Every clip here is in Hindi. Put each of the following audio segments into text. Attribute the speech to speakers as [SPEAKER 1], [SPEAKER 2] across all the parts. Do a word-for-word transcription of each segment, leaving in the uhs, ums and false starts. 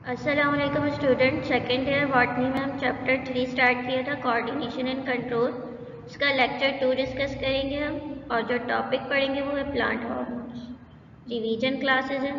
[SPEAKER 1] अस्सलामुअलैकुम स्टूडेंट। सेकेंड ईयर बॉटनी में हम चैप्टर थ्री स्टार्ट किया था, कोऑर्डिनेशन एंड कंट्रोल। उसका लेक्चर टू डिस्कस करेंगे हम, और जो टॉपिक पढ़ेंगे वो है प्लांट हार्मोन्स। रिवीजन क्लासेस हैं।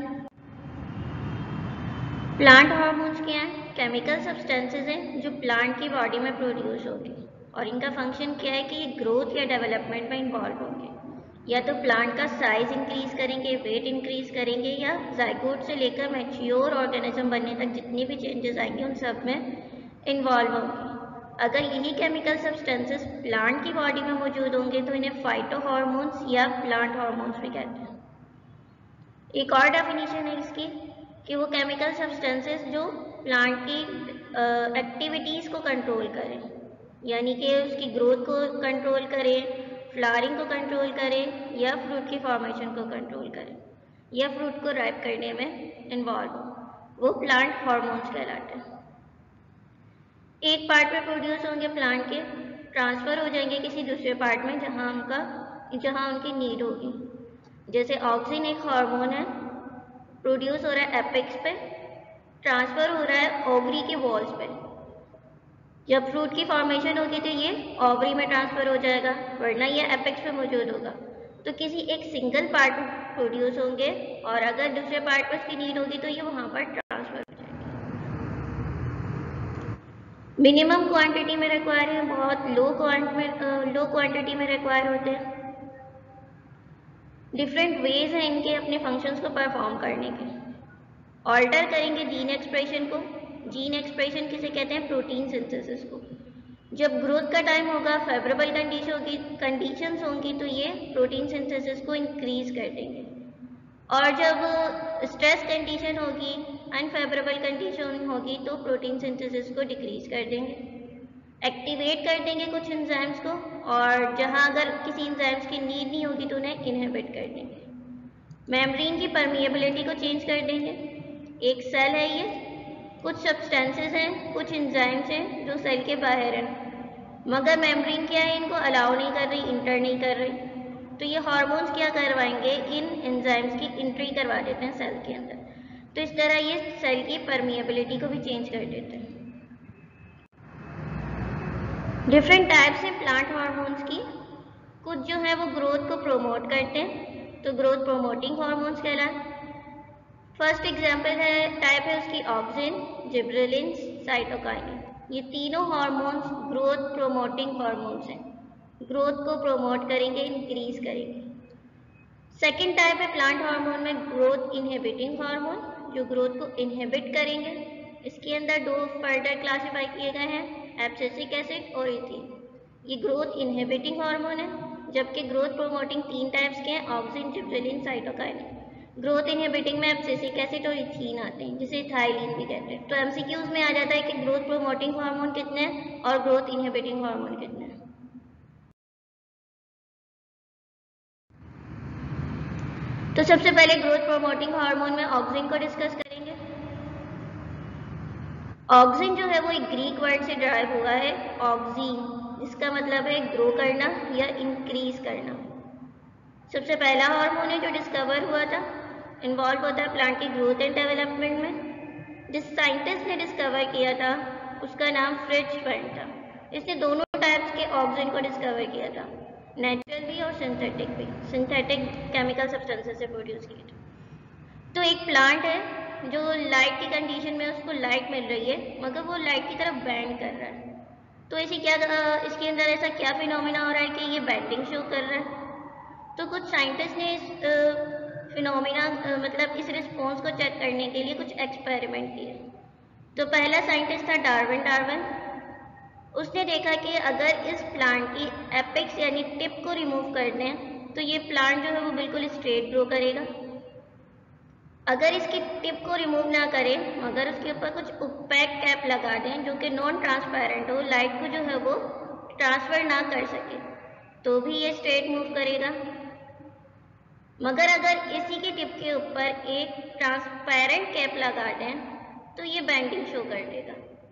[SPEAKER 1] प्लांट हार्मोन्स क्या हैं? केमिकल सब्सटेंसेस हैं जो प्लांट की बॉडी में प्रोड्यूस होंगे, और इनका फंक्शन क्या है कि ये ग्रोथ या डेवलपमेंट में इन्वॉल्व होंगे। या तो प्लांट का साइज इंक्रीज करेंगे, वेट इंक्रीज करेंगे, या जायगोट से लेकर मैच्योर ऑर्गेनिज्म बनने तक जितनी भी चेंजेस आएंगे उन सब में इन्वॉल्व होंगे। अगर यही केमिकल सब्सटेंसेस प्लांट की बॉडी में मौजूद होंगे तो इन्हें फाइटो हार्मोन्स या प्लांट हार्मोन्स भी कहते हैं। एक और डेफिनेशन है इसकी कि वो केमिकल सब्सटेंसेस जो प्लांट की एक्टिविटीज़ को कंट्रोल करें, यानी कि उसकी ग्रोथ को कंट्रोल करें, फ्लावरिंग को कंट्रोल करें, या फ्रूट की फॉर्मेशन को कंट्रोल करें, या फ्रूट को राइप करने में इन्वॉल्व हो, वो प्लांट हार्मोन्स कहलाते हैं। एक पार्ट में प्रोड्यूस होंगे प्लांट के, ट्रांसफ़र हो जाएंगे किसी दूसरे पार्ट में जहाँ उनका जहाँ उनकी नीड होगी। जैसे ऑक्सिन एक हार्मोन है, प्रोड्यूस हो रहा है एपेक्स पे, ट्रांसफ़र हो रहा है ओवरी के वॉल्स पे। जब फ्रूट की फॉर्मेशन होगी तो ये ओवरी में ट्रांसफ़र हो जाएगा, वरना ये एपेक्स पे मौजूद होगा। तो किसी एक सिंगल पार्ट में प्रोड्यूस होंगे, और अगर दूसरे पार्ट पर उसकी नीड होगी तो ये वहाँ पर ट्रांसफ़र हो जाएंगे। मिनिमम क्वांटिटी में रिक्वायर है, बहुत लो क्वांट में लो क्वांटिटी में रिक्वायर होते हैं। डिफरेंट वेज हैं इनके अपने फंक्शंस को परफॉर्म करने के। ऑल्टर करेंगे जीन एक्सप्रेशन को। जीन एक्सप्रेशन किसे कहते हैं? प्रोटीन सिंथेसिस को। जब ग्रोथ का टाइम होगा, फेवरेबल कंडीशन होगी कंडीशंस होंगी तो ये प्रोटीन सिंथेसिस को इंक्रीज कर देंगे, और जब स्ट्रेस कंडीशन होगी, अनफेवरेबल कंडीशन होगी तो प्रोटीन सिंथेसिस को डिक्रीज कर देंगे, एक्टिवेट कर देंगे कुछ एंजाइम्स को, और जहां अगर किसी एंजाइम्स की नीड नहीं होगी तो उन्हें इनहिबिट कर देंगे। मेम्ब्रेन की परमिएबिलिटी को चेंज कर देंगे। एक सेल है ये, कुछ सब्सटेंसेस हैं, कुछ एंजाइम्स हैं जो सेल के बाहर हैं, मगर मेम्ब्रेन क्या है, इनको अलाउ नहीं कर रही, इंटर नहीं कर रही। तो ये हार्मोन्स क्या करवाएंगे, इन एंजाइम्स की एंट्री करवा देते हैं सेल के अंदर। तो इस तरह ये सेल की परमिएबिलिटी को भी चेंज कर देते हैं। डिफरेंट टाइप्स हैं प्लांट हार्मोन्स की। कुछ जो है वो ग्रोथ को प्रमोट करते हैं, तो ग्रोथ प्रोमोटिंग हार्मोन्स कहलाते हैं। फर्स्ट एग्जांपल है टाइप है उसकी ऑक्सिन, जिबरेलिन, साइटोकाइनिन। ये तीनों हार्मोन्स ग्रोथ प्रोमोटिंग हार्मोन्स हैं, ग्रोथ को प्रोमोट करेंगे, इंक्रीज करेंगे। सेकेंड टाइप है प्लांट हार्मोन में ग्रोथ इनहिबिटिंग हार्मोन, जो ग्रोथ को इनहिबिट करेंगे। इसके अंदर दो फर्दर क्लासीफाई किए गए हैं, एब्सिसिक एसिड और इथीन। ये ग्रोथ इनहिबिटिंग हार्मोन है, जबकि ग्रोथ प्रोमोटिंग तीन टाइप्स के हैं, auxin, gibberellin, cytokinin. Growth inhibiting में एब्सिसिक एसिड और इथीन आते हैं, जिसे इथाइलिन भी कहते हैं। तो एमसीक्यूज में आ जाता है कि ग्रोथ प्रोमोटिंग हार्मोन कितने हैं और ग्रोथ इनहिबिटिंग हार्मोन कितने हैं। तो सबसे पहले ग्रोथ प्रोमोटिंग हार्मोन में ऑक्सिन को डिस्कस करेंगे। ऑक्सिन जो है वो एक ग्रीक वर्ड से डिराइव हुआ है, ऑक्सीन, जिसका मतलब है ग्रो करना या इंक्रीज करना। सबसे पहला हार्मोन है जो डिस्कवर हुआ था, इन्वॉल्व होता है प्लांट की ग्रोथ एंड डेवलपमेंट में। जिस साइंटिस्ट ने डिस्कवर किया था उसका नाम फ्रिट्ज फैंट था। इसने दोनों टाइप्स के ऑक्सिन को डिस्कवर किया था, नेचुरल भी और सिंथेटिक भी, सिंथेटिक केमिकल सब्सटेंसेस से प्रोड्यूस किए थे। तो एक प्लांट है जो लाइट की कंडीशन में उसको लाइट मिल रही है, मगर वो लाइट की तरफ बेंड कर रहा है। तो इसे क्या इसके अंदर ऐसा क्या फिनोमिना हो रहा है कि ये बेंडिंग शो कर रहा है। तो कुछ साइंटिस्ट ने इस फिनोमिना मतलब इस रिस्पॉन्स को चेक करने के लिए कुछ एक्सपेरिमेंट किए। तो पहला साइंटिस्ट था डार्विन डार्विन उसने देखा कि अगर इस प्लांट की एपेक्स यानी टिप को रिमूव कर दें तो ये प्लांट जो है वो बिल्कुल स्ट्रेट ग्रो करेगा। अगर इसकी टिप को रिमूव ना करें मगर उसके ऊपर कुछ ओपेक कैप लगा दें जो कि नॉन ट्रांसपेरेंट हो, लाइट को जो है वो ट्रांसफर ना कर सके, तो भी ये स्ट्रेट मूव करेगा। मगर अगर इसी की टिप के ऊपर एक ट्रांसपेरेंट कैप लगा दें तो ये बेंडिंग शो कर देगा।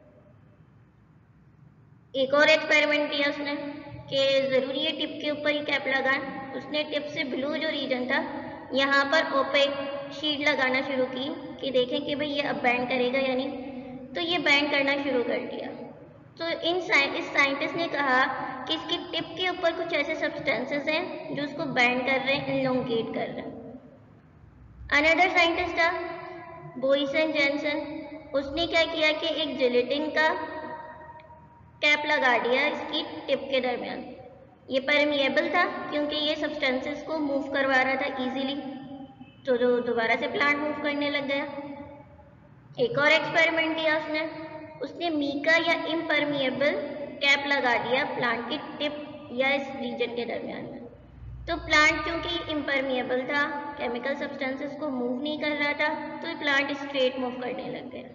[SPEAKER 1] एक और एक्सपेरिमेंट किया उसने कि ज़रूरी है टिप के ऊपर ही कैप लगाएं। उसने टिप से ब्लू जो रीजन था यहाँ पर ओपेक शीट लगाना शुरू की कि देखें कि भाई ये अब बैंड करेगा या नहीं, तो ये बैंड करना शुरू कर दिया। तो इन इस साइंटिस्ट ने कहा कि इसकी टिप के ऊपर कुछ ऐसे सब्सटेंसेस हैं जो उसको बैंड कर रहे हैं, इनलोंगेट कर रहे हैं। अनदर साइंटिस्ट था बोइसन जेनसन, उसने क्या किया कि एक जिलेटिन का कैप लगा दिया इसकी टिप के दरमियान। ये परमिएबल था क्योंकि ये सब्सटेंसेस को मूव करवा रहा था इजीली, तो जो दोबारा से प्लांट मूव करने लग गया। एक और एक्सपेरिमेंट किया उसने उसने मीका या इम्परमिएबल कैप लगा दिया प्लांट की टिप या इस रीजन के दरमियान में। तो प्लांट क्योंकि इम्परमिएबल था, केमिकल सब्सटेंसेस को मूव नहीं कर रहा था, तो प्लांट स्ट्रेट मूव करने लग गया।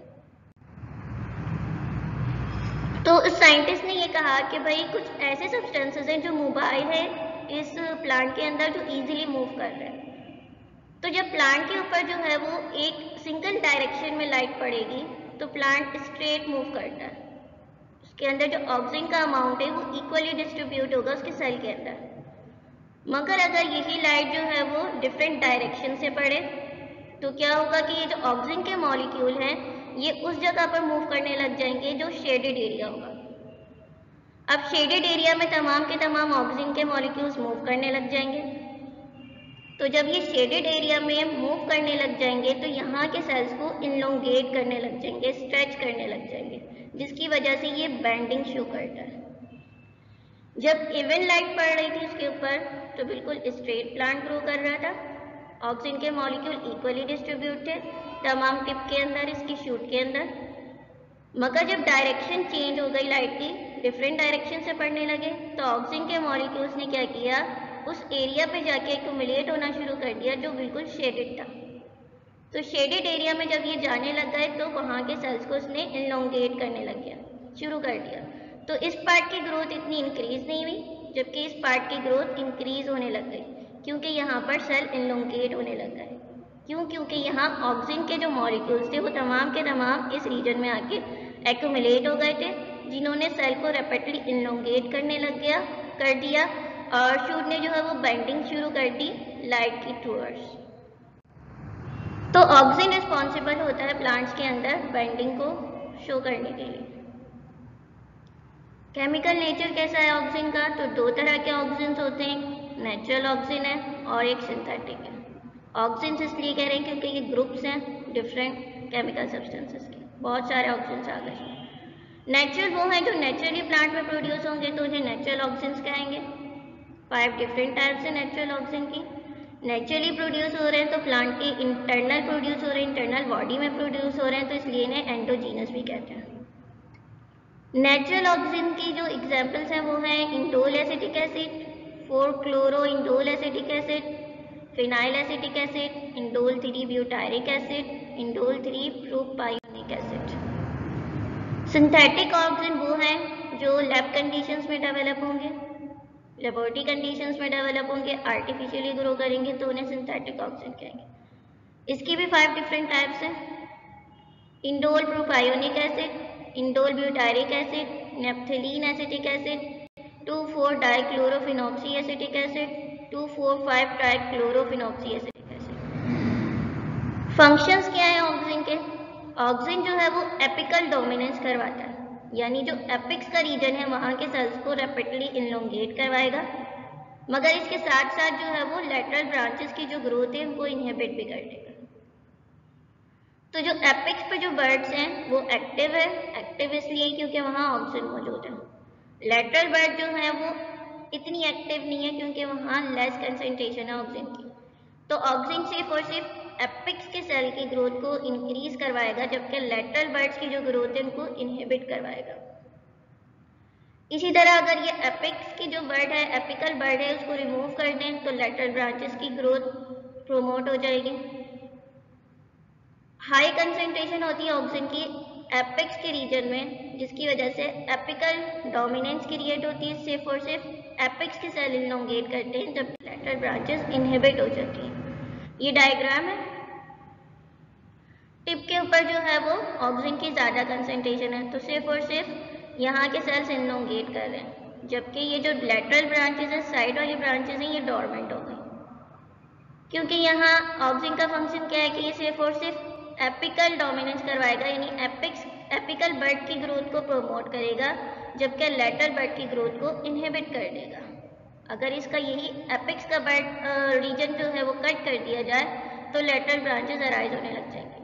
[SPEAKER 1] तो इस साइंटिस्ट ने ये कहा कि भाई कुछ ऐसे सब्सटेंसेस हैं जो मोबाइल है इस प्लांट के अंदर, जो इजीली मूव कर रहे हैं। तो जब प्लांट के ऊपर जो है वो एक सिंगल डायरेक्शन में लाइट पड़ेगी तो प्लांट स्ट्रेट मूव करता है। उसके अंदर जो ऑक्सीजन का अमाउंट है वो इक्वली डिस्ट्रीब्यूट होगा उसके सेल के अंदर। मगर अगर यही लाइट जो है वो डिफरेंट डायरेक्शन से पड़े तो क्या होगा कि ये जो ऑक्सीजन के मॉलिक्यूल हैं ये उस जगह पर मूव करने लग जाएंगे जो शेडेड एरिया होगा। अब शेडेड एरिया में तमाम के तमाम ऑक्सीजन के मॉलिक्यूल्स मूव करने लग जाएंगे। तो जब ये शेडेड एरिया में मूव करने लग जाएंगे तो यहाँ के सेल्स को इनलोंगेट करने लग जाएंगे, स्ट्रेच करने लग जाएंगे, जिसकी वजह से ये बेंडिंग शो करता है। जब इवन लाइट पड़ रही थी उसके ऊपर तो बिल्कुल स्ट्रेट प्लांट ग्रो कर रहा था, ऑक्सीजन के मॉलिक्यूल इक्वली डिस्ट्रीब्यूट थे तमाम टिप के अंदर, इसकी शूट के अंदर। मगर जब डायरेक्शन चेंज हो गई लाइट की, डिफरेंट डायरेक्शन से पड़ने लगे, तो ऑक्सीजन के मॉलिक्यूल्स ने क्या किया, उस एरिया पे जाके एक्यूमुलेट होना शुरू कर दिया जो बिल्कुल शेडेड था। तो शेडेड एरिया में जब ये जाने लग गए तो वहाँ के सेल्स को उसने इनलोंगेट करने लग गया शुरू कर दिया। तो इस पार्ट की ग्रोथ इतनी इंक्रीज नहीं हुई, जबकि इस पार्ट की ग्रोथ इंक्रीज होने लग गई क्योंकि यहाँ पर सेल इनलोंगेट होने लग गए। क्यों? क्योंकि यहाँ ऑक्सीजन के जो मॉलिक्यूल्स थे वो तमाम के तमाम इस रीजन में आके एक्यूमुलेट हो गए थे, जिन्होंने सेल को रैपिडली इनलोंगेट करने लग गया कर दिया और शूट ने जो है वो बेंडिंग शुरू कर दी लाइट की टूवर्ड्स। तो ऑक्सीजन रिस्पॉन्सिबल होता है प्लांट्स के अंदर बेंडिंग को शो करने के लिए। केमिकल नेचर कैसा है ऑक्सीजन का? तो दो तरह के ऑक्सीजन होते हैं, नेचुरल ऑक्सीजन है और एक सिंथेटिक है। ऑक्सीजन इसलिए कह रहे हैं क्योंकि ये ग्रुप्स हैं डिफरेंट केमिकल सब्सटेंसेस के, बहुत सारे ऑक्सीजन आ गए। नेचुरल वो हैं जो नेचुरली प्लांट में प्रोड्यूस होंगे तो उन्हें नेचुरल ऑक्सीजन कहेंगे। फाइव डिफरेंट टाइप्स है नेचुरल ऑक्सीजन की। नेचुरली प्रोड्यूस हो रहे हैं तो प्लांट के इंटरनल प्रोड्यूस हो रहे हैं, इंटरनल बॉडी में प्रोड्यूस हो रहे हैं, तो इसलिए इन्हें एंडोजीनस भी कहते हैं। नेचुरल ऑक्सीजन की जो एग्जाम्पल्स हैं वो हैं indole acetic acid, four chloro indole acetic acid, phenyl acetic acid, indole three butyric acid, indole three propionic acid. Synthetic oxygen वो हैं जो लैब कंडीशंस में डेवलप होंगे, लेबोरेटरी कंडीशंस में डेवलप होंगे, आर्टिफिशियली ग्रो करेंगे तो उन्हें सिंथेटिक ऑक्सीजन कहेंगे। इसकी भी फाइव डिफरेंट टाइप्स हैं, indole propionic acid, indole butyric acid, naphthalene acetic acid, two four dichlorophenoxy acetic acid, two four five ट्राइक्लोरोफिनॉक्सी acetic acid. Functions क्या है ऑक्सीजन के? ऑक्सीजन जो है वो एपिकल डोमिनेंस करवाता है, यानी जो एपिक्स का रीजन है वहाँ के सेल्स को रैपिडली इनलोंगेट करवाएगा, मगर इसके साथ साथ जो है वो लेटरल ब्रांचेस की जो ग्रोथ है उनको इनहिबिट भी कर देगा। तो जो एपिक्स पे जो बर्ड्स हैं वो एक्टिव है, एक्टिव इसलिए क्योंकि वहाँ ऑक्सीजन मौजूद है। लेटरल बर्ड जो है वो इतनी एक्टिव नहीं है क्योंकि वहाँ लेस कंसंट्रेशन है ऑक्सीजन की। तो ऑक्सीजन सिर्फ और सिर्फ एपिक्स के सेल की ग्रोथ को इंक्रीज करवाएगा, जबकि लेटरल बर्ड्स की जो ग्रोथ है उनको इनहिबिट करवाएगा। इसी तरह अगर ये एपिक्स की जो बर्ड है, एपिकल बर्ड है, उसको रिमूव कर दें तो लेटरल ब्रांचेस की ग्रोथ प्रोमोट हो जाएगी। हाई कंसंट्रेशन होती है ऑक्सीजन की एपिक्स के रीजन में, जिसकी वजह से एपिकल डोमिनेंस क्रिएट होती है, सिर्फ और सिर्फ एपिक्स के सेल इनलोंगेट करते हैं जब लेटरल ब्रांचेस इनहिबिट हो जाती हैं। ये डायग्राम है, टिप के ऊपर जो है वो ऑक्सीजन की ज़्यादा कंसंट्रेशन है तो सिर्फ और सिर्फ यहाँ के सेल्स इनलोंगेट कर रहे हैं, जबकि ये जो लेटरल ब्रांचेस है, साइड वाली ब्रांचेस हैं, ये डोरमेंट हो गई। क्योंकि यहाँ ऑक्सिन का फंक्शन क्या है कि ये सिर्फ और सिर्फ एपिकल डोमिनेंस करवाएगा, यानी एपिक्स एपिकल बर्ड की ग्रोथ को प्रोमोट करेगा, जबकि लेटरल बर्ड की ग्रोथ को इनहिबिट कर देगा। अगर इसका यही एपिक्स का बर्ड रीजन जो है वो कट कर दिया जाए तो लेटरल ब्रांचेस अराइज होने लग जाएंगी।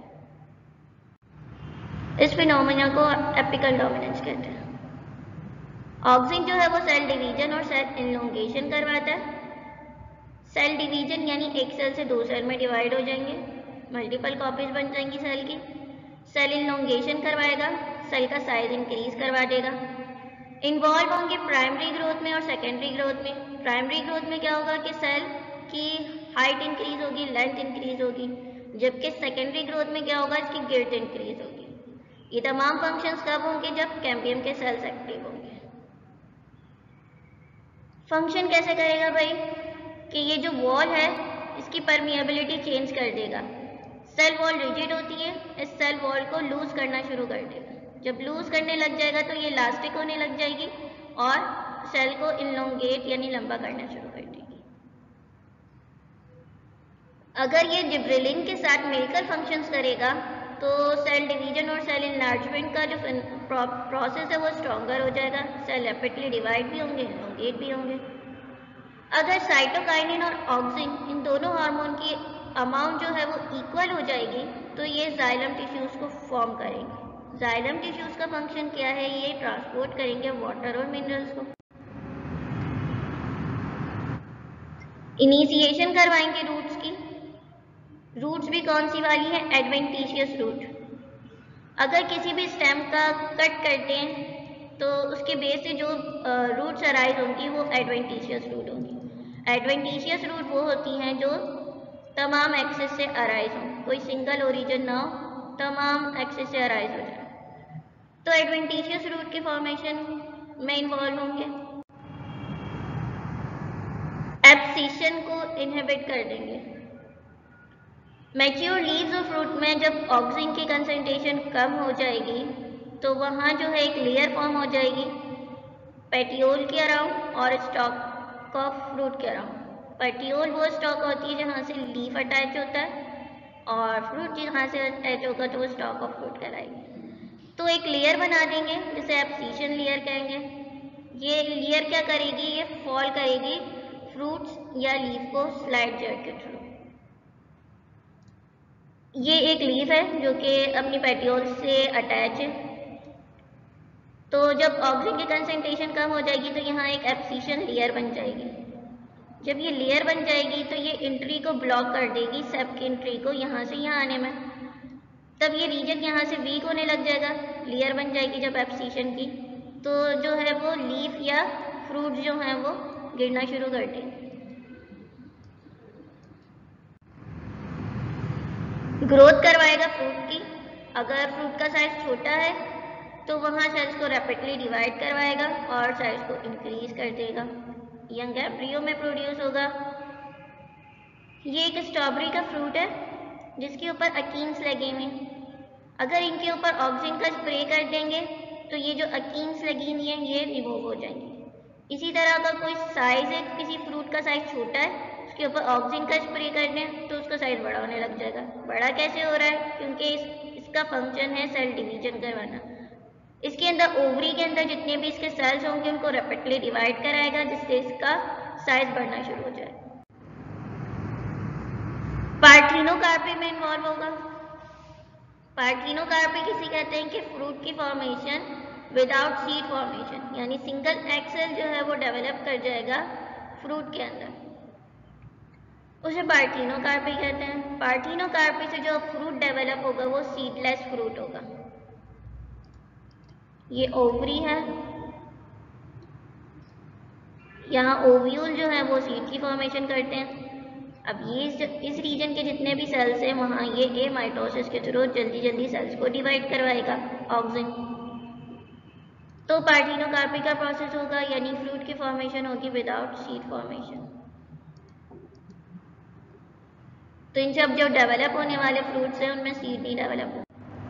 [SPEAKER 1] इस फिनोमेना को एपिकल डोमिनेंस कहते हैं। ऑक्सिन जो है वो सेल डिवीजन और सेल इनलोंगेशन करवाता है। सेल डिवीजन यानी एक सेल से दो सेल में डिवाइड हो जाएंगे, मल्टीपल कॉपीज बन जाएंगी सेल की। सेल इनलोंगेशन करवाएगा, सेल का साइज इंक्रीज करवा देगा। इन्वॉल्व होंगे प्राइमरी ग्रोथ में और सेकेंडरी ग्रोथ में। प्राइमरी ग्रोथ में क्या होगा कि सेल की हाइट इंक्रीज होगी, लेंथ इंक्रीज होगी, जबकि सेकेंडरी ग्रोथ में क्या होगा, इसकी गिर्थ इंक्रीज होगी। ये तमाम फंक्शंस कब होंगे, जब कैम्बियम के सेल्स एक्टिव होंगे। फंक्शन कैसे करेगा भाई कि ये जो वॉल है इसकी परमिएबिलिटी चेंज कर देगा। सेल वॉल रिजिड होती है, इस सेल वॉल को लूज करना शुरू कर देगा। जब लूज करने लग जाएगा तो ये इलास्टिक होने लग जाएगी और सेल को इनलोंगेट यानी लंबा करना शुरू कर देगी। अगर ये जिब्रेलिन के साथ मिलकर फंक्शंस करेगा तो सेल डिवीजन और सेल इनलार्जमेंट का जो प्रोसेस है वो स्ट्रॉन्गर हो जाएगा। सेल रैपिडली डिवाइड भी होंगे, इनलोंगेट भी होंगे। अगर साइटोकाइनिन और ऑक्सिन इन दोनों हार्मोन की अमाउंट जो है वो इक्वल हो जाएगी तो ये जाइलम टिश्यूज को फॉर्म करेंगे। जाइलम टिश्यूज का फंक्शन क्या है, ये ट्रांसपोर्ट करेंगे वाटर और मिनरल्स को। इनिशिएशन करवाएंगे रूट्स की। रूट्स भी कौन सी वाली है, एडवेंटिशियस रूट। अगर किसी भी स्टेम का कट करते हैं तो उसके बेस से जो रूट्स अराइज होंगी वो एडवेंटिशियस रूट होंगी। एडवेंटिशियस रूट वो होती हैं जो तमाम एक्सेस से अराइज हो, कोई सिंगल ओरिजिन ना हो, तमाम एक्सेस से अराइज हो जाए, तो एडवेंटिशियस रूट के फॉर्मेशन में इन्वॉल्व होंगे। एब्सिशन को इनहिबिट कर देंगे। मैच्योर लीव्स और फ्रूट में जब ऑक्सिन की कंसंट्रेशन कम हो जाएगी तो वहाँ जो है एक लेयर फॉर्म हो जाएगी पेटियोल के अराउंड और स्टॉक ऑफ फ्रूट के अराउंड। पेटियोल वो स्टॉक होती है जहाँ से लीफ अटैच होता है और फ्रूट जहाँ से अटैच होगा तो वो स्टॉक ऑफ फ्रूट कहलाएगी। तो एक लेयर बना देंगे जिसे एब्सिशन लेयर कहेंगे। ये लेयर क्या करेगी, ये फॉल करेगी फ्रूट्स या लीफ को स्लाइड जेट के थ्रू। ये एक लीफ है जो कि अपनी पेटियोल से अटैच है। तो जब ऑक्सिन की कंसंट्रेशन कम हो जाएगी तो यहाँ एक एब्सिशन लेयर बन जाएगी। जब ये लेयर बन जाएगी तो ये एंट्री को ब्लॉक कर देगी, सेप की एंट्री को यहाँ से यहाँ आने में। तब ये रीजन यहाँ से वीक होने लग जाएगा, लेयर बन जाएगी जब एब्सिशन की, तो जो है वो लीफ या फ्रूट जो है वो गिरना शुरू कर देंगे। ग्रोथ करवाएगा फ्रूट की। अगर फ्रूट का साइज छोटा है तो वहाँ सेल्स को रैपिडली डिवाइड करवाएगा और साइज को इंक्रीज कर देगा। यंग एम्ब्रियो में प्रोड्यूस होगा। ये एक स्ट्रॉबेरी का फ्रूट है जिसके ऊपर अकीन्स लगे हुए हैं। अगर इनके ऊपर ऑक्सिन का स्प्रे कर देंगे तो ये जो अकीन्स लगी हुई हैं ये रिमूव हो जाएंगी। इसी तरह अगर कोई साइज है, किसी फ्रूट का साइज छोटा है, उसके ऊपर ऑक्सिन का स्प्रे कर दें तो उसका साइज बड़ा होने लग जाएगा। बड़ा कैसे हो रहा है, क्योंकि इस, इसका फंक्शन है सेल डिवीजन करवाना। इसके अंदर ओवरी के अंदर जितने भी इसके सेल्स होंगे उनको रैपिडली डिवाइड कराएगा जिससे इसका साइज बढ़ना शुरू हो जाए। पार्थेनोकार्पी में इन्वॉल्व होगा। पार्थेनोकार्पी किसी कहते हैं कि फ्रूट की फॉर्मेशन विदाउट सीड फॉर्मेशन, यानी सिंगल एक्सेल जो है वो डेवलप कर जाएगा फ्रूट के अंदर, उसे पार्थेनोकार्पी कहते हैं। पार्थेनोकार्पी से जो फ्रूट डेवलप होगा वो सीडलेस फ्रूट होगा। ये ओवरी है, यहाँ ओव्यूल जो है वो सीड की फॉर्मेशन करते हैं। अब ये इस, इस रीजन के जितने भी सेल्स हैं वहाँ ये ए माइटोसिस के थ्रू जल्दी जल्दी सेल्स को डिवाइड करवाएगा ऑक्सिन। तो पार्थेनोकार्पी का प्रोसेस होगा, यानी फ्रूट की फॉर्मेशन होगी विदाउट सीड फॉर्मेशन। तो इन सब जो डेवलप होने वाले फ्रूट्स हैं उनमें सीड नहीं डेवलप होगा।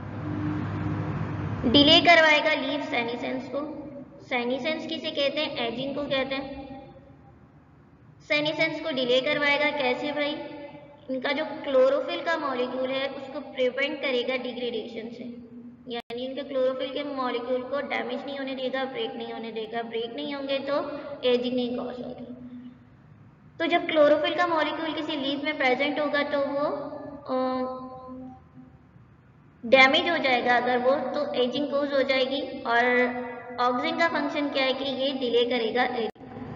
[SPEAKER 1] डिले करवाएगा लीफ सेनिसेंस को। सेनिसेंस किसे कहते हैं, एजिंग को कहते हैं। सेनिसेंस को डिले करवाएगा, कैसे भाई, इनका जो क्लोरोफिल का मॉलिक्यूल है उसको प्रिवेंट करेगा डिग्रेडेशन से, यानी इनके क्लोरोफिल के मॉलिक्यूल को डैमेज नहीं होने देगा, ब्रेक नहीं होने देगा। ब्रेक नहीं होंगे तो एजिंग नहीं कॉज होगी। तो जब क्लोरोफिल का मॉलिक्यूल किसी लीफ में प्रेजेंट होगा तो वो डैमेज हो जाएगा, अगर वो तो एजिंग कॉज हो जाएगी। और ऑक्सिन का फंक्शन क्या है कि ये डिले करेगा एजिंग।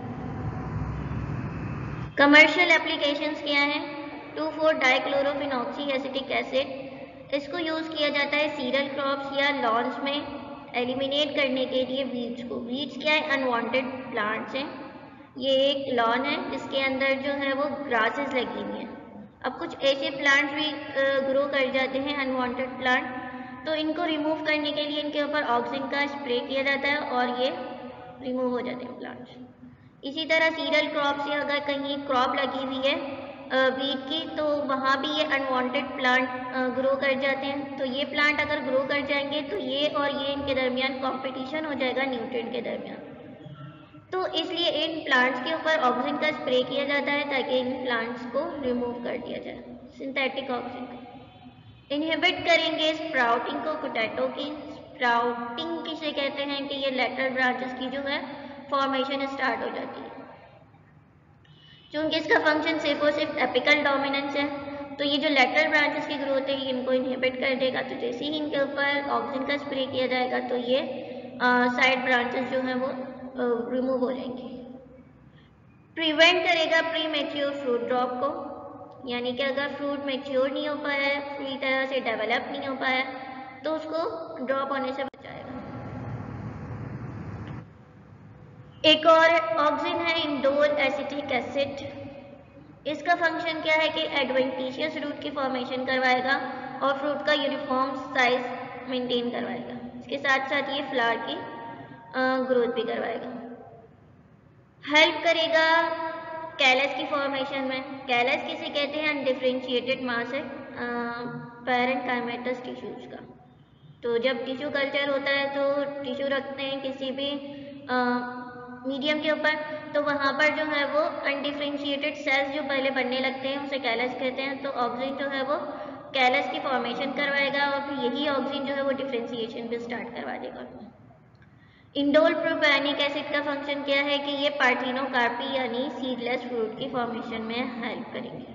[SPEAKER 1] कमर्शियल एप्लीकेशंस क्या हैं? Two four dichlorophenoxy acetic acid, इसको यूज़ किया जाता है सीरियल क्रॉप्स या लॉन्स में एलिमिनेट करने के लिए वीड्स को। वीड्स क्या है? अनवांटेड प्लांट्स हैं। ये एक लॉन है जिसके अंदर जो है वो ग्रासेस लगी हुई हैं। अब कुछ ऐसे प्लांट्स भी ग्रो कर जाते हैं अनवांटेड प्लांट, तो इनको रिमूव करने के लिए इनके ऊपर ऑक्सिन का स्प्रे किया जाता है और ये रिमूव हो जाते हैं प्लांट्स। इसी तरह सीरियल क्रॉप से अगर कहीं क्रॉप लगी हुई है वीट की तो वहाँ भी ये अनवांटेड प्लांट ग्रो कर जाते हैं। तो ये प्लांट अगर ग्रो कर जाएंगे तो ये और ये इनके दरमियान कंपटीशन हो जाएगा न्यूट्रिएंट के दरमियान। तो इसलिए इन प्लांट्स के ऊपर ऑक्सीजन का स्प्रे किया जाता है ताकि इन प्लांट्स को रिमूव कर दिया जाए, सिंथेटिक ऑक्सीजन को। इनहिबिट करेंगे स्प्राउटिंग को पोटैटो की। स्प्राउटिंग किसे कहते हैं कि ये लेटरल ब्रांचेस की जो है फॉर्मेशन स्टार्ट हो जाती है। चूंकि इसका फंक्शन सिर्फ और सिर्फ एपिकल डोमिनेंस है तो ये जो लेटरल ब्रांचेस की ग्रोथ है इनको इनहिबिट कर देगा। तो जैसे ही इनके ऊपर ऑक्सीजन का स्प्रे किया जाएगा तो ये साइड ब्रांचेस जो है वो रिमूव हो जाएंगे। प्रिवेंट करेगा प्री मैच्योर फ्रूट ड्रॉप को, यानी कि अगर फ्रूट मैच्योर नहीं हो पाया है, पूरी तरह से डेवलप नहीं हो पाया तो उसको ड्रॉप होने से बचाएगा। एक और ऑक्सीजन है इंडोल एसिटिक एसिड। इसका फंक्शन क्या है कि एडवेंटिशियस रूट की फॉर्मेशन करवाएगा और फ्रूट का यूनिफॉर्म साइज मेंटेन करवाएगा। इसके साथ साथ ये फ्लावर की ग्रोथ भी करवाएगा। हेल्प करेगा कैलस की फॉर्मेशन में। कैलस किसे कहते हैं? अनडिफरेंशिएटेड मास है पैरेन्काइमेटस टिश्यूज का। तो जब टिश्यू कल्चर होता है तो टिश्यू रखते हैं किसी भी मीडियम के ऊपर, तो वहाँ पर जो है वो अनडिफरेंशिएटेड सेल्स जो पहले बनने लगते हैं उसे कैलस कहते हैं। तो ऑक्सीजन जो है वो कैलस की फॉर्मेशन करवाएगा और फिर यही ऑक्सीजन जो है वो डिफरेंशिएशन भी स्टार्ट करवा देगा। इंडोल प्रोपैनिक एसिड का फंक्शन क्या है कि ये पार्थिनोकार्पी यानी सीडलेस फ्रूट की फॉर्मेशन में हेल्प करेंगे।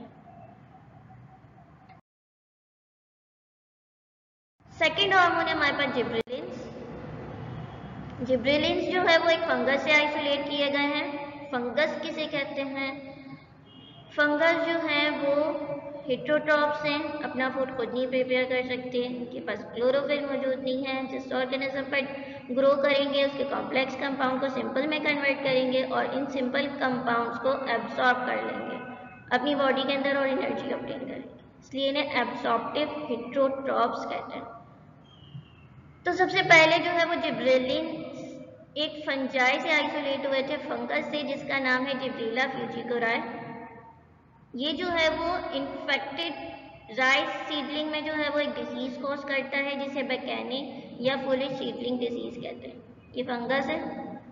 [SPEAKER 1] सेकेंड हार्मोन है हमारे पास जिब्रेलिन्स। जिब्रेलिन्स जो है वो एक फंगस से आइसोलेट किए गए हैं। फंगस किसे कहते हैं? फंगस जो है वो हेट्रोट्रॉप्स हैं, अपना फूड खुद नहीं प्रिपेयर कर सकते, इनके पास क्लोरोफिल मौजूद नहीं है। जिस ऑर्गेनिज्म पर ग्रो करेंगे उसके कॉम्प्लेक्स कंपाउंड को सिंपल में कन्वर्ट करेंगे और इन सिंपल कंपाउंड्स को एब्सॉर्ब कर लेंगे अपनी बॉडी के अंदर और एनर्जी ऑब्टेन करेंगे, इसलिए इन्हें एब्सॉर्प्टिव हेट्रोट्रॉप्स कहते हैं। तो सबसे पहले जो है वो जिब्रेलिन्स एक फंजाई से आइसोलेट हुए थे, फंगस से, जिसका नाम है जिब्रेला फ्यूजिकोराई। ये जो है वो इन्फेक्टेड राइस सीडलिंग में जो है वो एक डिजीज कॉज करता है जिसे बेकैनी या फुलिश सीडलिंग डिजीज कहते हैं। ये फंगस है।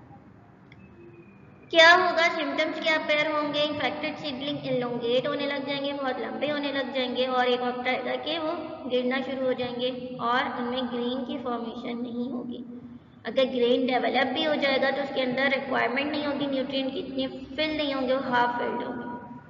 [SPEAKER 1] क्या होगा? सिम्टम्स क्या अपेयर होंगे? इन्फेक्टेड सीडलिंग इलोंगेट होने लग जाएंगे, बहुत लंबे होने लग जाएंगे और एक वक्त आएगा कि वो गिरना शुरू हो जाएंगे और उनमें ग्रेन की फॉर्मेशन नहीं होगी। अगर ग्रेन डेवलप भी हो जाएगा तो उसके अंदर रिक्वायरमेंट नहीं होगी न्यूट्रिएंट की, इतने फिल नहीं होंगे, वो हाफ फिल्ड होंगे।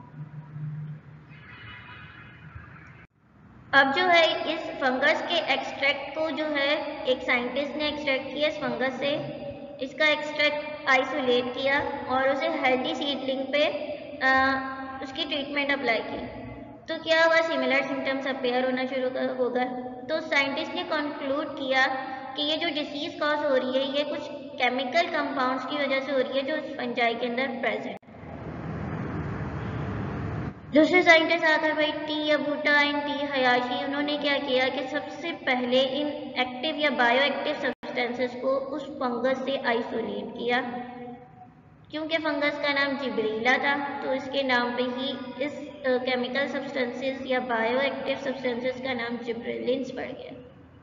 [SPEAKER 1] अब जो है इस फंगस के एक्सट्रैक्ट को जो है एक साइंटिस्ट ने एक्सट्रैक्ट किया इस फंगस से, इसका एक्सट्रैक्ट आइसोलेट किया और उसे हेल्दी सीडलिंग पे आ, उसकी ट्रीटमेंट अप्लाई की। तो क्या हुआ? सिमिलर सिम्टम्स अपेयर होना शुरू होगा। तो साइंटिस्ट ने कंक्लूड किया कि ये जो डिसीज कॉज हो रही है ये कुछ केमिकल कंपाउंड्स की वजह से हो रही है जो इस फंजाई के अंदर प्रेजेंट। दूसरे साइंटिस्ट आकर भाई T Yabuta and T Hayashi, उन्होंने क्या किया कि सबसे पहले इन एक्टिव या बायो एक्टिव सब्सटेंसेस को उस फंगस से आइसोलेट किया। क्योंकि फंगस का नाम जिब्रेला था तो इसके नाम पे ही इस केमिकल सब्सटेंसेस या बायो एक्टिव सब्सटेंसेस का नाम जिब्रेलिन्स पड़ गया।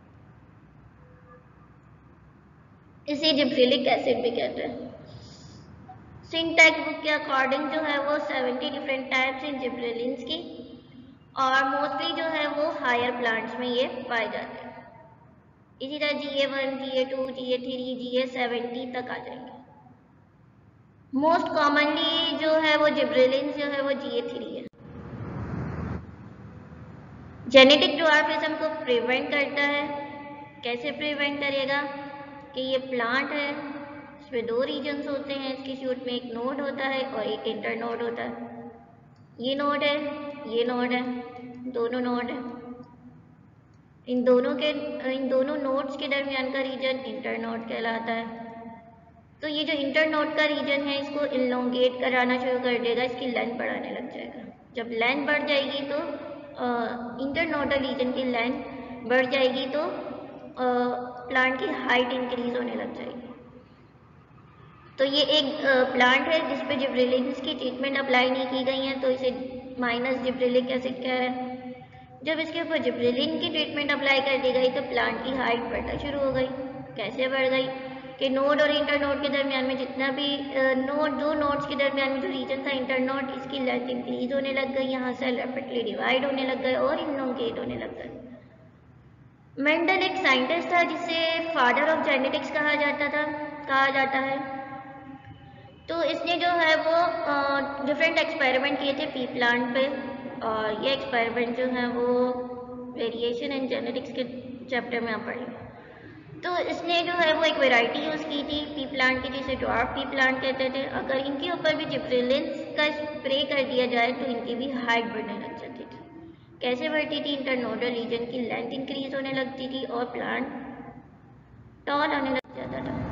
[SPEAKER 1] इसे जिब्रेलिक एसिड भी कहते हैं। सिंटैक्स बुक के अकॉर्डिंग जो है वो seventy different types in gibberellins की और मोस्टली जो है वो हायर प्लांट्स में ये पाए जाते हैं। इसी तरह G A one, G A two, G A three, G A seventy तक आ जाएंगे। मोस्ट कॉमनली जो है वो जिब्रेलिन्स जो है वो जी ए थ्री है। जेनेटिक ड्वार्फिज्म को प्रिवेंट करता है। कैसे प्रिवेंट करेगा कि ये प्लांट है, इसमें दो रीजन्स होते हैं, इसकी शूट में एक नोड होता है और एक इंटर नोड होता है। ये नोड है, ये नोड है, दोनों नोड है। इन दोनों के इन दोनों नोड्स के दरमियान का रीजन इंटर नोड कहलाता है। तो ये जो इंटर नोड का रीजन है इसको इलोंगेट कराना शुरू कर देगा, इसकी लेंथ बढ़ाने लग जाएगा। जब लेंथ बढ़ जाएगी तो इंटर नोडल रीजन की लेंथ बढ़ जाएगी तो प्लांट की हाइट इंक्रीज होने लग जाएगी। तो ये एक प्लांट है जिस पे जिब्रेलिन्स की ट्रीटमेंट अप्लाई नहीं की गई है, तो इसे माइनस जिब्रेलिक एसिड कह रहे हैं। जब इसके ऊपर जिब्रेलिन की ट्रीटमेंट अप्लाई कर दी गई तो प्लांट की हाइट बढ़ना शुरू हो गई। कैसे बढ़ गई कि नोड और इंटर नोड के दरमियान में जितना भी नोड दो नोड्स के दरमियान में जो रीजन था इंटर नोड, इसकी लेंथ इंक्रीज होने लग गई, यहाँ से रैपिडली डिवाइड होने लग गए और इलोंगेट होने लग गए। मेंडल एक साइंटिस्ट था जिसे फादर ऑफ जेनेटिक्स कहा जाता था कहा जाता है। तो इसने जो है वो डिफरेंट एक्सपेरिमेंट किए थे पी प्लांट पे, और ये एक्सपेरिमेंट जो है वो वेरिएशन इन जेनेटिक्स के चैप्टर में आप पढ़ेंगे। तो इसने जो है वो एक वैरायटी यूज़ की थी पी प्लांट की, जिसे ड्वार्फ पी प्लांट कहते थे। अगर इनके ऊपर भी जिब्रेलिन्स का स्प्रे कर दिया जाए तो इनकी भी हाइट बढ़ने लग जाती थी। कैसे बढ़ती थी? इंटरनोडल रीजन की लेंथ इंक्रीज होने लगती थी और प्लांट टॉल होने लग जाता था।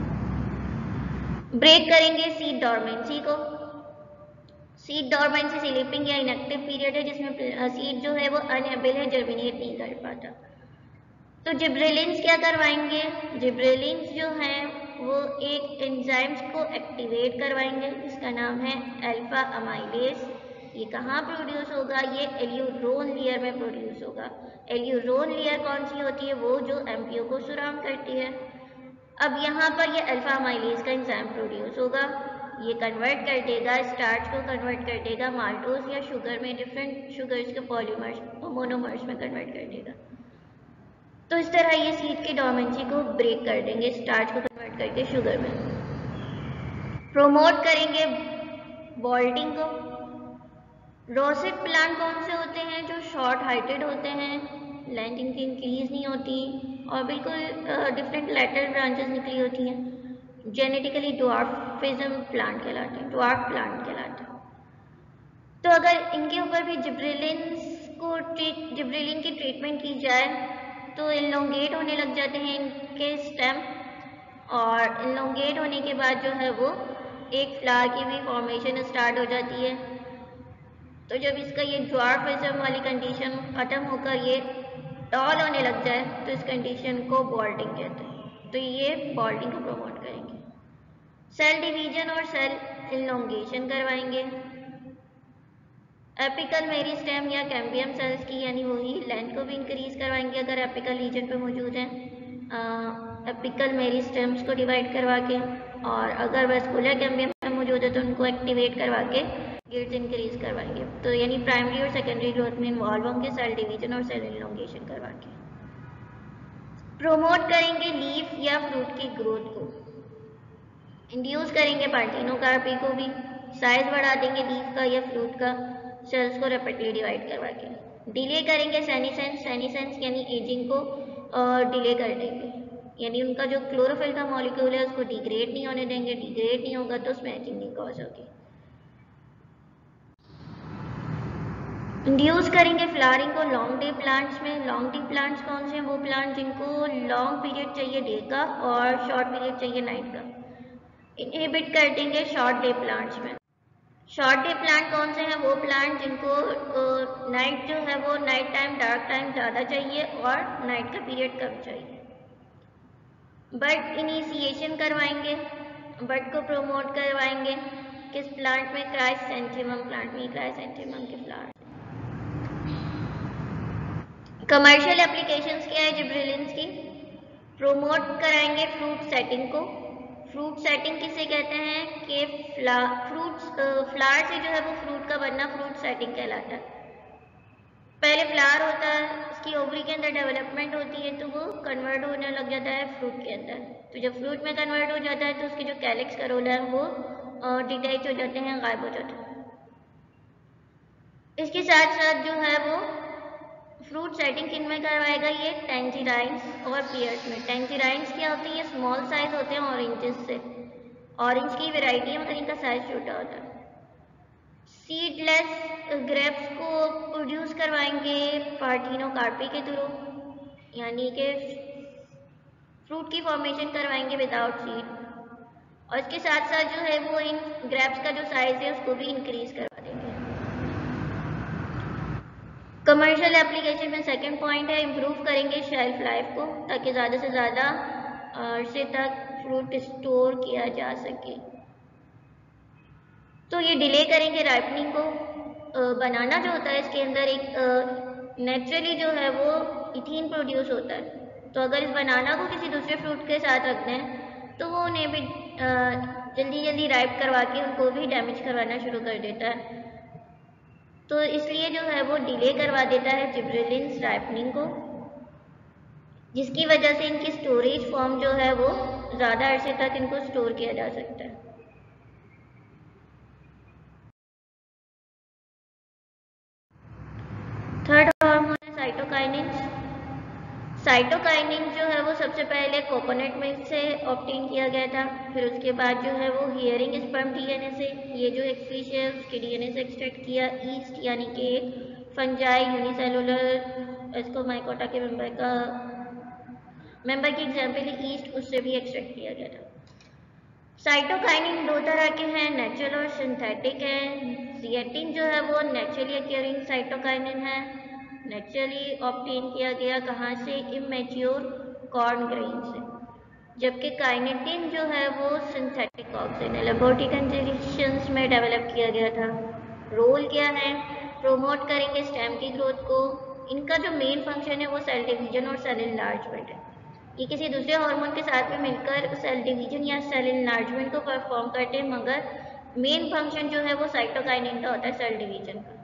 [SPEAKER 1] ब्रेक करेंगे सीड डॉर्मेंसी को। सीड डॉर्मेंसी स्लीपिंग या इनएक्टिव पीरियड है जिसमें सीड जो है वो अनएबल है, जर्मिनेट नहीं कर पाता। तो जिब्रेलिन्स क्या करवाएंगे? जिब्रेलिन्स जो हैं वो एक एंजाइम्स को एक्टिवेट करवाएंगे जिसका नाम है अल्फा अमाइलेज। ये कहाँ प्रोड्यूस होगा? ये एल्यूरोन लेयर में प्रोड्यूस होगा। एल्यूरोन लेयर कौन सी होती है? वो जो एमपीओ को सराउंड करती है। अब यहाँ पर ये अल्फा अमाइलेज का एंजाइम प्रोड्यूस होगा, ये कन्वर्ट कर देगा, स्टार्च को कन्वर्ट कर देगा माल्टोज या शुगर में, डिफरेंट शुगर्स के पॉलीमर्स मोनोमर्स में कन्वर्ट कर देगा। तो इस तरह ये सीड की डोमेंसी को ब्रेक कर देंगे, स्टार्च को कन्वर्ट करके शुगर में। प्रोमोट करेंगे बॉल्टिंग को। रोसेट प्लांट कौन से होते हैं? जो शॉर्ट हाइटेड होते हैं, लेंथ इनकी इंक्रीज नहीं होती और बिल्कुल डिफरेंट लेटरल ब्रांचेस निकली होती हैं। जेनेटिकली ड्वार्फिज्म प्लांट कहलाते हैं, ड्वार्फ प्लांट कहलाते हैं। तो अगर इनके ऊपर भी जिब्रेलिन्स को ट्रीट जिब्रेलिन की ट्रीटमेंट की जाए तो इलोंगेट होने लग जाते हैं इनके स्टेम, और इलोंगेट होने के बाद जो है वो एक फ्लावर की भी फॉर्मेशन स्टार्ट हो जाती है। तो जब इसका ये ड्वार्फिज्म वाली कंडीशन खत्म होकर ये टॉल होने लग जाए तो इस कंडीशन को बॉल्टिंग कहते हैं। तो ये बॉल्टिंग को प्रमोट करेंगे। सेल डिवीजन और सेल इलोंगेशन करवाएंगे। एपिकल मेरिस्टेम या कैम्बियम सेल्स की यानी वही लेंथ को भी इंक्रीज करवाएंगे अगर एपिकल रीजन पे मौजूद है, एपिकल मेरिस्टेम्स को डिवाइड करवा के, और अगर वेस्कुलर कैम्बियम में मौजूद है तो उनको एक्टिवेट करवा के गिट्स इंक्रीज करवाएंगे। तो यानी प्राइमरी और सेकेंडरी ग्रोथ में इन्वॉल्व होंगे सेल डिवीजन और सेल इलोंगेशन करवा के। प्रोमोट करेंगे लीफ या फ्रूट की ग्रोथ को। इंड्यूस करेंगे पार्टिनोकार्पी को भी, साइज बढ़ा देंगे लीफ का या फ्रूट का, सेल्स को रैपिडली डिवाइड करवा के। डिले करेंगे सेनिसेंस, सेनिसेंस यानी एजिंग को डिले कर देंगे, यानी उनका जो क्लोरोफिल का मॉलिक्यूल है उसको डिग्रेड नहीं होने देंगे। डिग्रेड नहीं होगा तो उसमें एजिंग नहीं कॉज होगी। इंड्यूस करेंगे फ्लावरिंग को लॉन्ग डे प्लांट्स में। लॉन्ग डे प्लांट्स कौन से हैं? वो प्लांट जिनको लॉन्ग पीरियड चाहिए डे का और शॉर्ट पीरियड चाहिए नाइट का। इनहिबिट कर देंगे शॉर्ट डे प्लांट्स में। शॉर्ट डे प्लांट कौन से हैं? वो प्लांट जिनको नाइट जो है वो नाइट टाइम डार्क टाइम ज़्यादा चाहिए और नाइट का पीरियड कम चाहिए। बड इनिशिएशन करवाएंगे, बड को प्रोमोट करवाएंगे। किस प्लांट में? क्राइसैंथेमम प्लांट में, क्राइसैंथेमम के फ्लावर। कमर्शियल एप्लीकेशंस क्या है जिब्रेलिन्स की? प्रोमोट कराएंगे फ्रूट सेटिंग को। फ्रूट सेटिंग किसे कहते हैं? कि फ्ला फ्रूट्स फ्लावर से जो है वो फ्रूट का बनना फ्रूट सेटिंग कहलाता है। पहले फ्लावर होता है, उसकी ओवरी के अंदर डेवलपमेंट होती है, तो वो कन्वर्ट होने लग जाता है फ्रूट के अंदर। तो जब फ्रूट में कन्वर्ट हो जाता है तो उसके जो कैलिक्स करोला है वो डिटैच हो जाते हैं, गायब हो जाते हैं। इसके साथ साथ जो है वो फ्रूट सेटिंग किन में करवाएगा, ये टेंजिराइन्स और पियर्स में। टेंजिराइन्स क्या होते हैं, ये स्मॉल साइज होते हैं ऑरेंजेस से। ऑरेंज की वैरायटी है मगर इनका साइज छोटा होता है। सीडलेस ग्रेप्स को प्रोड्यूस करवाएंगे पार्टिनो कार्पी के थ्रू, यानी कि फ्रूट की फॉर्मेशन करवाएंगे विदाउट सीड। और इसके साथ साथ जो है वो इन ग्रेप्स का जो साइज है उसको भी इंक्रीज करवा देंगे। कमर्शियल एप्लीकेशन में सेकंड पॉइंट है, इम्प्रूव करेंगे शेल्फ लाइफ को, ताकि ज़्यादा से ज़्यादा अरसे तक फ्रूट स्टोर किया जा सके। तो ये डिले करेंगे राइपनिंग को। बनाना जो होता है इसके अंदर एक नेचुरली जो है वो इथीन प्रोड्यूस होता है, तो अगर इस बनाना को किसी दूसरे फ्रूट के साथ रख दें तो वो उन्हें भी जल्दी जल्दी राइप करवा के उनको भी डैमेज करवाना शुरू कर देता है। तो इसलिए जो है वो डिले करवा देता है जिब्रेलिन्स राइपनिंग को, जिसकी वजह से इनकी स्टोरेज फॉर्म जो है वो ज़्यादा अरसे तक इनको स्टोर किया जा सकता है। थर्ड हार्मोन है साइटोकाइनिन्स। साइटोकाइनिन जो है वो सबसे पहले कोकोनट मिल्क से ऑब्टेन किया गया था, फिर उसके बाद जो है वो हियरिंग स्पर्म डीएनए से, ये जो एक फिश है उसके डीएनए से एक्सट्रैक्ट किया। ईस्ट यानी कि एक फंजाई यूनिसेलुलर एस्कोमाइकोटा के मेंबर का मेंबर की एग्जाम्पल है ईस्ट, उससे भी एक्सट्रैक्ट किया गया था। साइटोकाइनिन दो तरह के हैं, नेचुरल और सिंथेटिक हैं। जिएटिन जो है वो नेचुरली अक्यूरिंग साइटोकाइनिन है, नेचुरली ऑब्टेन किया गया कहाँ से, इमेच्योर कॉर्न ग्रेन से। जबकि काइनेटिन जो है वो सिंथेटिक ऑक्सीजन है, लेबोरेटरी कंडीशंस में डेवलप किया गया था। रोल क्या है, प्रोमोट करेंगे स्टेम की ग्रोथ को। इनका जो मेन फंक्शन है वो सेल डिवीजन और सेल इनलार्जमेंट है। ये किसी दूसरे हार्मोन के साथ में मिलकर सेल डिवीजन या सेल इनलार्जमेंट को परफॉर्म करते हैं, मगर मेन फंक्शन जो है वो साइटोकाइनिन का होता है, सेल डिवीजन का।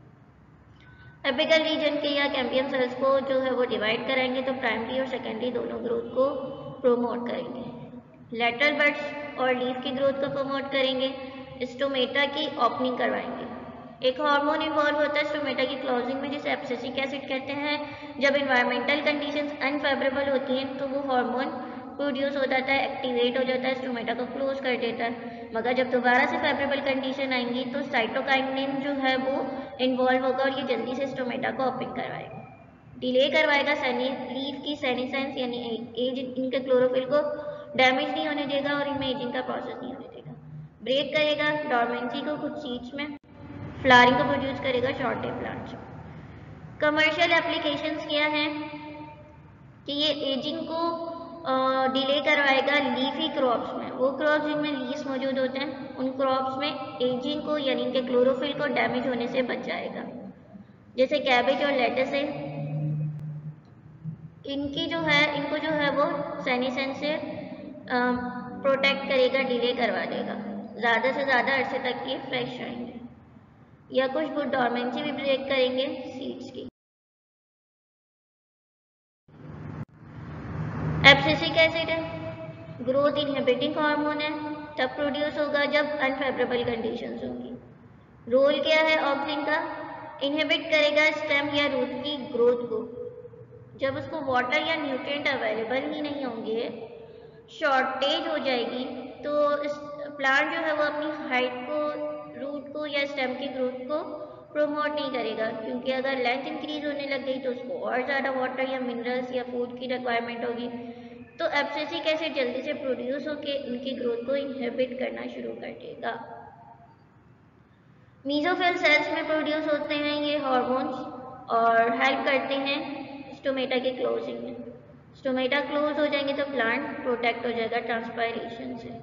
[SPEAKER 1] एपिकल रीजन के या कैम्बियम सेल्स को जो है वो डिवाइड कराएंगे, तो प्राइमरी और सेकेंडरी दोनों ग्रोथ को प्रोमोट करेंगे। लेटरल बड्स और लीफ की ग्रोथ को प्रमोट करेंगे। स्टोमेटा की ओपनिंग करवाएंगे। एक हार्मोन इन्वॉल्व होता है स्टोमेटा की क्लोजिंग में, जिसे एब्सिसिक एसिड कहते हैं। जब इन्वायरमेंटल कंडीशंस अनफेवरेबल होती हैं तो वो हार्मोन प्रोड्यूस हो जाता है, एक्टिवेट हो जाता है, स्टोमेटा को क्लोज कर देता है। मगर जब दोबारा से फेवरेबल कंडीशन आएंगी तो साइटोकाइनिन जो है वो इन्वॉल्व होगा और ये जल्दी से स्टोमेटा को ओपन करवाएगा। डिले करवाएगा सनी लीफ की सेनिसेंस, यानी एज इनके क्लोरोफिल को डैमेज नहीं होने देगा और इनमें एजिंग का प्रोसेस नहीं होने देगा। ब्रेक करेगा डॉर्मेंसी को कुछ सीड्स में, फ्लावरिंग को प्रोड्यूस करेगा short day plants. Commercial applications क्या हैं कि ये एजिंग को डिले uh, करवाएगा लीफी क्रॉप्स में। वो क्रॉप्स जिनमें लीव्स मौजूद होते हैं उन क्रॉप्स में एजिंग को यानी इनके क्लोरोफिल को डैमेज होने से बचाएगा, जैसे कैबेज और लेटस है। इनकी जो है इनको जो है वो सेनिसेंस से प्रोटेक्ट करेगा, डिले करवा देगा, ज़्यादा से ज़्यादा अरसे तक ये फ्रेश रहेंगे। या कुछ गुड डॉर्मेंसी भी ब्रेक करेंगे सीड्स की। एब्सिसिक एसिड है, ग्रोथ इनहिबिटिंग हार्मोन है, तब प्रोड्यूस होगा जब अनफेवरेबल कंडीशंस होंगी। रोल क्या है ऑक्सिन का, इनहिबिट करेगा स्टेम या रूट की ग्रोथ को। जब उसको वाटर या न्यूट्रिएंट अवेलेबल ही नहीं होंगे, शॉर्टेज हो जाएगी, तो इस प्लांट जो है वो अपनी हाइट को, रूट को या स्टेम की ग्रोथ को प्रोमोट नहीं करेगा, क्योंकि अगर लेंथ इंक्रीज होने लग गई तो उसको और ज़्यादा वाटर या मिनरल्स या फूड की रिक्वायरमेंट होगी। तो एब्सिसिक एसिड जल्दी से प्रोड्यूस होकर उनकी ग्रोथ को इनहिबिट करना शुरू कर देगा। मीजोफिल सेल्स में प्रोड्यूस होते हैं ये हार्मोन्स और हेल्प करते हैं स्टोमेटा के क्लोजिंग में। स्टोमेटा क्लोज हो जाएंगे तो प्लांट प्रोटेक्ट हो जाएगा ट्रांसपायरेशन से।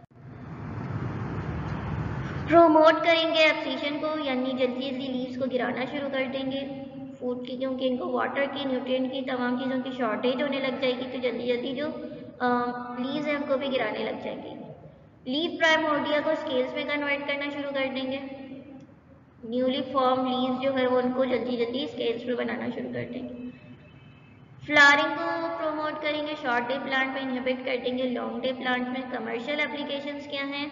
[SPEAKER 1] प्रोमोट करेंगे एब्सिशन को, यानी जल्दी जल्दी लीव्स को गिराना शुरू कर देंगे फूड की, क्योंकि इनको वाटर की, न्यूट्रिएंट की, तमाम चीज़ों की शॉर्टेज होने लग जाएगी, तो जल्दी जल्दी जो लीव्स हैं उनको भी गिराने लग जाएंगे। लीफ प्राइमोर्डिया को स्केल्स में कन्वर्ट करना शुरू कर देंगे। न्यूली फॉर्म लीव्स जो है वो उनको जल्दी जल्दी स्केल्स पे बनाना शुरू कर देंगे। फ्लावरिंग को प्रोमोट करेंगे, शॉर्ट डे प्लांट में इनहिबिट कर देंगे लॉन्ग डे प्लांट में। कमर्शियल एप्लीकेशंस क्या हैं?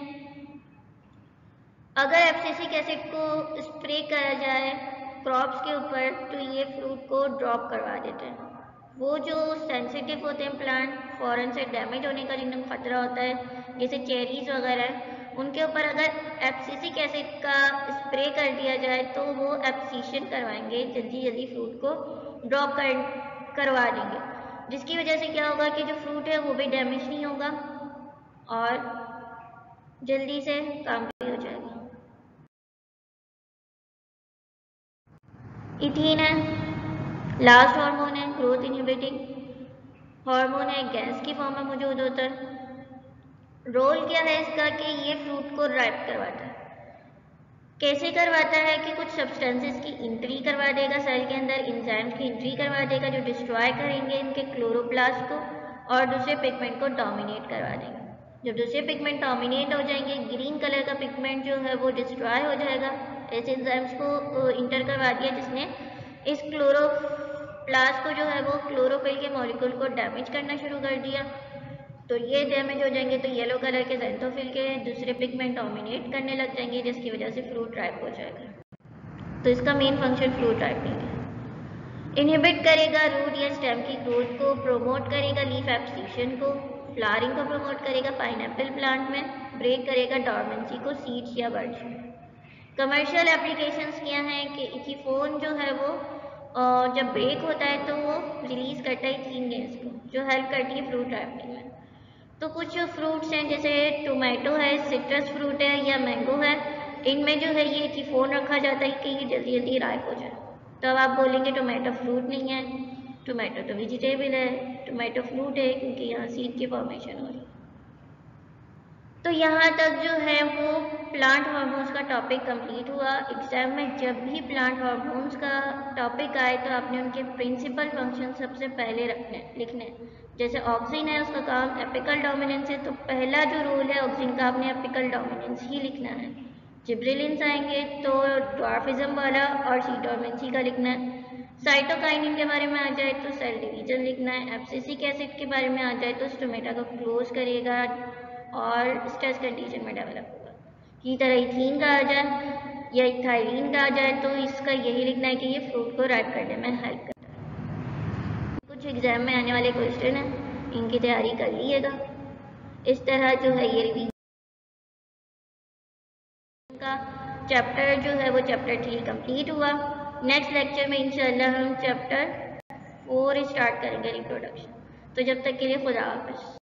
[SPEAKER 1] अगर एब्सिसिक एसिड को स्प्रे करा जाए क्रॉप्स के ऊपर तो ये फ्रूट को ड्रॉप करवा देते हैं। वो जो सेंसिटिव होते हैं प्लांट, फौरन से डैमेज होने का जिन्हें खतरा होता है, जैसे चेरीज वगैरह, उनके ऊपर अगर एब्सिसिक एसिड का स्प्रे कर दिया जाए तो वो एब्सिशन करवाएंगे, जल्दी जल्दी फ्रूट को ड्रॉप कर करवा देंगे, जिसकी वजह से क्या होगा कि जो फ्रूट है वो भी डैमेज नहीं होगा और जल्दी से काम भी हो जाएगा। इथीन है, लास्ट हार्मोन है, ग्रोथ इनहिबिटिंग हार्मोन है, गैस की फॉर्म में मौजूद होता है। रोल क्या है इसका कि ये फ्रूट को राइप करवाता है। कैसे करवाता है कि कुछ सब्सटेंसेस की एंट्री करवा देगा सेल के अंदर, एंजाइम्स की एंट्री करवा देगा जो डिस्ट्रॉय करेंगे इनके क्लोरोप्लास्ट को और दूसरे पिगमेंट को डोमिनेट करवा देंगे। जब दूसरे पिगमेंट डोमिनेट हो जाएंगे, ग्रीन कलर का पिगमेंट जो है वो डिस्ट्रॉय हो जाएगा। ऐसे एंजाइम्स को इंटर करवा दिया जिसने इस क्लोरोप्लास्ट को जो है वो क्लोरोफिल के मॉलिक्यूल को डैमेज करना शुरू कर दिया, तो ये डैमेज हो जाएंगे तो येलो कलर के ज़ैंथोफिल के दूसरे पिगमेंट डोमिनेट करने लग जाएंगे, जिसकी वजह से फ्रूट राइप हो जाएगा। तो इसका मेन फंक्शन फ्रूट राइपिंग है। इनहिबिट करेगा रूट या स्टेम की ग्रोथ को, प्रोमोट करेगा लीफ एब्सिशन को, फ्लावरिंग को प्रोमोट करेगा पाइनएप्पल प्लांट में, ब्रेक करेगा डॉर्मेंसी को सीड्स या बर्ड्स में। कमर्शियल एप्लीकेशंस क्या हैं कि इथीफोन जो है वो जब ब्रेक होता है तो वो रिलीज करता है इथीन गैस को, जो हेल्प करती है फ्रूट राइपिंग में। तो कुछ फ्रूट्स हैं जैसे टोमेटो है, सिट्रस फ्रूट है या मैंगो है, इनमें जो है ये इथीफोन रखा जाता है कि ये जल्दी जल्दी राइप हो जाए। तो अब आप बोलेंगे टोमेटो फ्रूट नहीं है, टोमेटो तो वेजिटेबल है, टोमेटो फ्रूट है क्योंकि यहाँ सीड की फॉर्मेशन हो रही है। तो यहाँ तक जो है वो प्लांट हार्मोन्स का टॉपिक कंप्लीट हुआ। एग्जाम में जब भी प्लांट हार्मोन्स का टॉपिक आए तो आपने उनके प्रिंसिपल फंक्शन सबसे पहले रखने लिखने। जैसे ऑक्सिन है, उसका काम एपिकल डोमिनेंस है, तो पहला जो रोल है ऑक्सिन का आपने एपिकल डोमिनेंस ही लिखना है। जिब्रेलिन्स आएंगे तो ड्वार्फिज्म वाला और सी डोर्मेंसी का लिखना है। साइटोकाइनिन के बारे में आ जाए तो सेल डिवीजन लिखना है। एब्सिसिक एसिड के बारे में आ जाए तो स्टोमेटा को क्लोज करेगा और स्ट्रेस कंडीशन में डेवलप होगा। इसी तरह इथीन का आ जाए या इथाइलिन का आ जाए तो इसका यही लिखना है कि ये फ्रूट को राइप करने में हेल्प करता है। कुछ एग्जाम में आने वाले क्वेश्चन है, इनकी तैयारी कर लीजिएगा। इस तरह जो है ये रिवीजन का चैप्टर जो है वो चैप्टर थ्री कंप्लीट हुआ। नेक्स्ट लेक्चर में इंशाल्लाह हम चैप्टर फोर स्टार्ट करेंगे, रिप्रोडक्शन। तो जब तक के लिए खुदा हाफिज़।